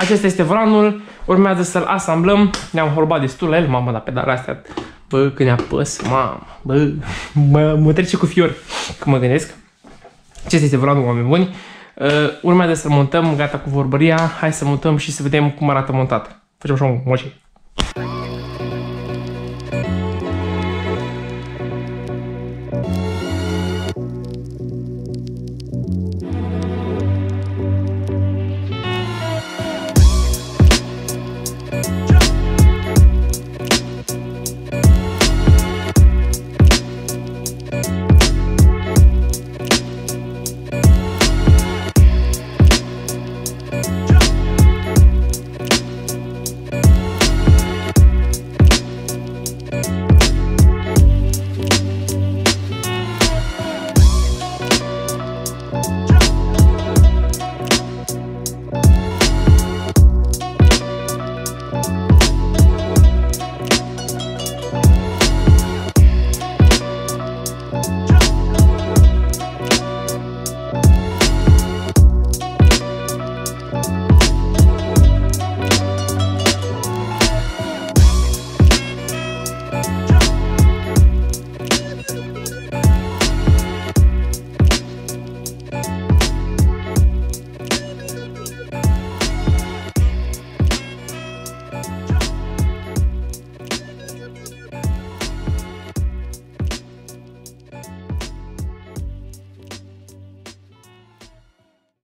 acesta este volanul, urmează să-l asamblăm. Ne-am holbat destul la el, mamă, dar pedalele astea, bă, când ne apăs, mamă, bă, mă trece cu fior când mă gândesc. Acesta este volanul, oameni buni. Urmează să-l montăm, gata cu vorbăria. Hai să montăm și să vedem cum arată montat. Facem așa un moci.